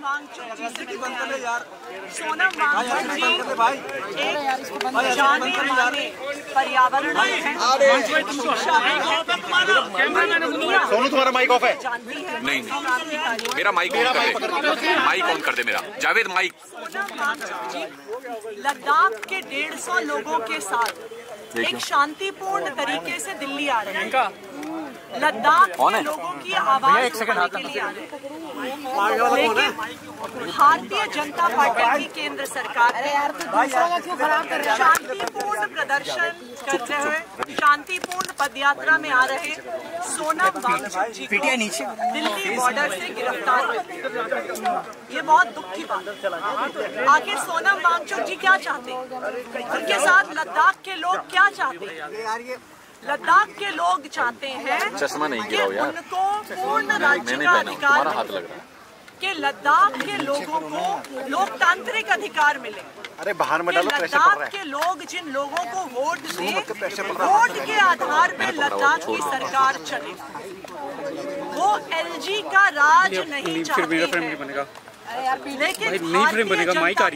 वांगचुक जी से मिलने आए। सोनम वांगचुक जी एक जाने माने पर्यावरणविद हैं। सोनू तुम्हारा माइक ऑफ है? जानती है नहीं, मेरा माइक ऑन कर दे, माइक ऑन कर दे मेरा। जावेद माइक। सोनम वांगचुक जी लद्दाख के 150 लोगों के साथ एक शांतिपूर्ण तरीके से दिल्ली आ रहे हैं। लद्दाख के लोगों की आवाज उठाने के लिए आ रहे हैं, लेकिन भारतीय जनता पार्टी की केंद्र सरकार शांतिपूर्ण प्रदर्शन करते हुए शांतिपूर्ण पदयात्रा में आ रहे सोनम वांगचुक जी को दिल्ली बॉर्डर से गिरफ्तार कर। ये बहुत दुख की बात है। आखिर सोनम वांगचुक जी क्या चाहते हैं? उनके साथ लद्दाख के लोग क्या चाहते हैं? लद्दाख के लोग चाहते हैं कि उनको पूर्ण राज्य का अधिकार मिले, कि लद्दाख के लोगों को लोकतांत्रिक अधिकार मिले। अरे बाहर में डालो, प्रेशर पड़ रहा है। लद्दाख के लोग जिन लोगों को वोट दे, वोट के आधार पर लद्दाख की सरकार चले। वो एलजी का राज नहीं चाहते हैं, लेकिन भारतीय जनता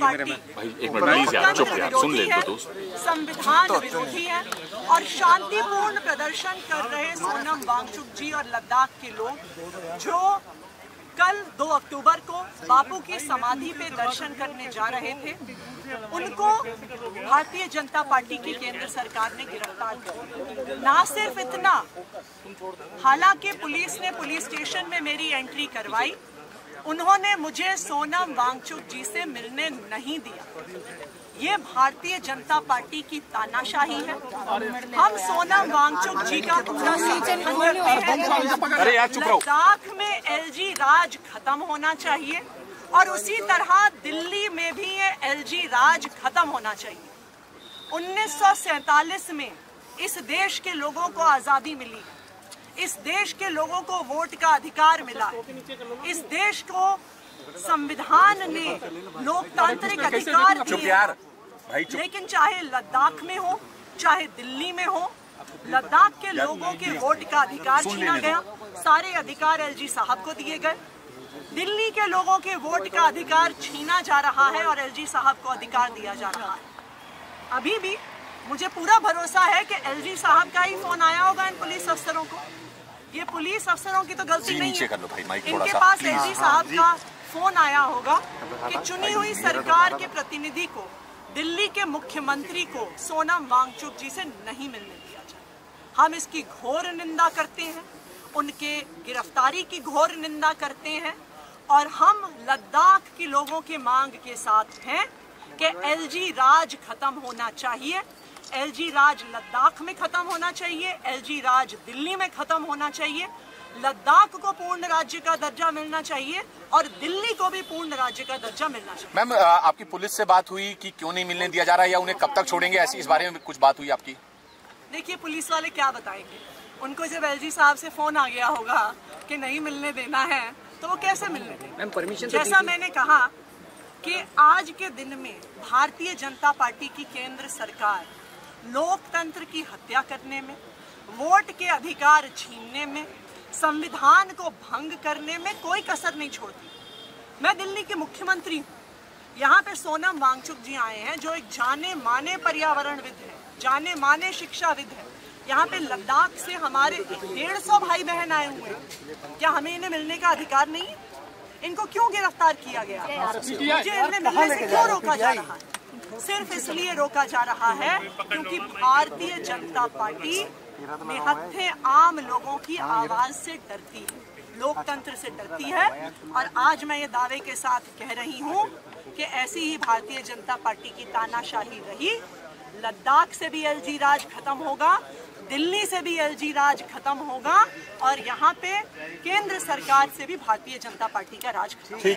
पार्टी संविधान विरोधी है और शांतिपूर्ण प्रदर्शन कर रहे सोनम वांगचुक जी और लद्दाख के लोग जो कल 2 अक्टूबर को बापू की समाधि पे दर्शन करने जा रहे थे, उनको भारतीय जनता पार्टी की केंद्र सरकार ने गिरफ्तार किया। ना सिर्फ इतना, हालांकि पुलिस ने पुलिस स्टेशन में मेरी एंट्री करवाई, उन्होंने मुझे सोनम वांगचुक जी से मिलने नहीं दिया। ये भारतीय जनता पार्टी की तानाशाही है। हम सोनम वांगचुक जी का पूरा समर्थन करते हैं। लद्दाख में एलजी राज खत्म होना चाहिए और उसी तरह दिल्ली में भी ये एलजी राज खत्म होना चाहिए। 1947 में इस देश के लोगों को आजादी मिली, इस देश के लोगों को वोट का अधिकार मिला, इस देश को संविधान ने लोकतांत्रिक अधिकार दिए। लेकिन चाहे लद्दाख में हो, चाहे दिल्ली में हो, लद्दाख के लोगों के वोट का अधिकार छीना गया। सारे अधिकार एलजी साहब को दिए गए। दिल्ली के लोगों के वोट का अधिकार छीना जा रहा है और एलजी साहब को अधिकार दिया जा रहा है। अभी भी मुझे पूरा भरोसा है कि एलजी साहब का ही फोन आया होगा इन पुलिस अफसरों को। ये पुलिस अफसरों की तो गलती नहीं है, इनके पास एलजी साहब का फोन आया होगा कि चुनी हुई सरकार के प्रतिनिधि को, दिल्ली के मुख्यमंत्री को सोनम वांगचुक जी से नहीं मिलने दिया जाए। हम इसकी घोर निंदा करते हैं, उनके गिरफ्तारी की घोर निंदा करते हैं और हम लद्दाख के लोगों के मांग के साथ हैं कि एलजी राज खत्म होना चाहिए। एलजी राज लद्दाख में खत्म होना चाहिए, एलजी राज दिल्ली में खत्म होना चाहिए। लद्दाख को पूर्ण राज्य का दर्जा मिलना चाहिए और दिल्ली को भी पूर्ण राज्य का दर्जा मिलना चाहिए। मैम, आपकी पुलिस से बात हुई कि क्यों नहीं मिलने दिया जा रहा है या उन्हें कब तक छोड़ेंगे, ऐसी इस बारे में कुछ बात हुई आपकी? देखिए, पुलिस वाले क्या बताएंगे? उनको जब एलजी साहब से फोन आ गया होगा कि नहीं मिलने देना है तो वो कैसे मिलने देंगे? मैम, परमिशन जैसा मैंने कहा कि आज के दिन में भारतीय जनता पार्टी की केंद्र सरकार लोकतंत्र की हत्या करने में, वोट के अधिकार छीनने में, संविधान को भंग करने में कोई कसर नहीं छोड़ती। मैं दिल्ली के मुख्यमंत्री हूँ, यहाँ पे सोनम वांगचुक जी आए हैं जो एक जाने माने पर्यावरणविद हैं, जाने माने शिक्षाविद हैं। यहाँ पे लद्दाख से हमारे 150 भाई बहन आए हुए हैं। क्या हमें इन्हें मिलने का अधिकार नहीं है? इनको क्यों गिरफ्तार किया गया? मुझे इन्हें मिलने से क्यों रोका जा रहा है? सिर्फ इसलिए रोका जा रहा है क्योंकि भारतीय जनता पार्टी निहत्थे आम लोगों की आवाज से डरती है, लोकतंत्र से डरती है। और आज मैं ये दावे के साथ कह रही हूँ कि ऐसी ही भारतीय जनता पार्टी की तानाशाही रही। लद्दाख से भी एलजी राज खत्म होगा, दिल्ली से भी एलजी राज खत्म होगा और यहाँ पे केंद्र सरकार से भी भारतीय जनता पार्टी का राज खत्म होगा।